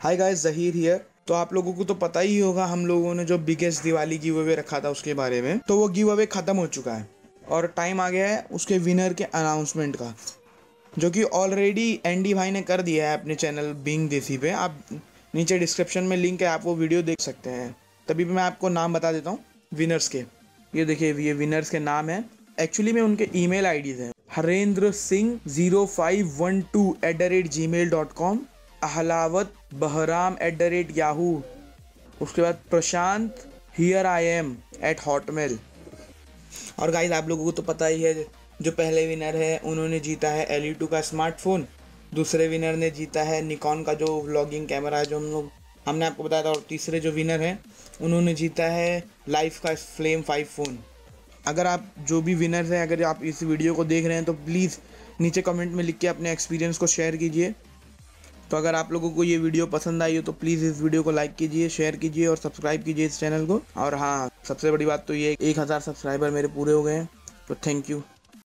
Hi guys, Zaheer here. तो आप लोगों को तो पता ही होगा, हम लोगों ने जो बिगेस्ट दिवाली गिव अवे रखा था उसके बारे में। तो वो गिव अवे ख़त्म हो चुका है और टाइम आ गया है उसके विनर के अनाउंसमेंट का, जो कि ऑलरेडी एंडी भाई ने कर दिया है अपने चैनल बीइंग देसी पे। आप नीचे डिस्क्रिप्शन में लिंक है, आप वो वीडियो देख सकते हैं। तभी मैं आपको नाम बता देता हूँ विनर्स के। ये देखिए, ये विनर्स के नाम है। एक्चुअली में उनके ईमेल आईडीज़ हैं हरेंद्र सिंह 0512@gmail.com, अहलावत बहराम @yahoo, उसके बाद Prashant here I am @hotmail। और गाइज आप लोगों को तो पता ही है, जो पहले विनर है उन्होंने जीता है LE2 का स्मार्टफोन। दूसरे विनर ने जीता है निकॉन का जो व्लॉगिंग कैमरा है, जो हमने आपको बताया था। और तीसरे जो विनर हैं उन्होंने जीता है लाइफ का फ्लेम 5 फ़ोन। अगर आप जो भी विनर्स हैं, अगर आप इस वीडियो को देख रहे हैं तो प्लीज़ नीचे कमेंट में लिख के अपने एक्सपीरियंस को शेयर कीजिए। तो अगर आप लोगों को ये वीडियो पसंद आई हो तो प्लीज़ इस वीडियो को लाइक कीजिए, शेयर कीजिए और सब्सक्राइब कीजिए इस चैनल को। और हाँ, सबसे बड़ी बात तो ये 1000 सब्सक्राइबर मेरे पूरे हो गए हैं, तो थैंक यू।